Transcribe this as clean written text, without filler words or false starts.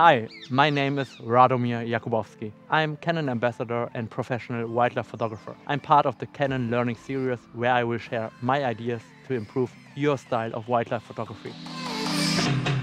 Hi, my name is Radomir Jakubowski. I'm Canon ambassador and professional wildlife photographer. I'm part of the Canon Learning Series where I will share my ideas to improve your style of wildlife photography.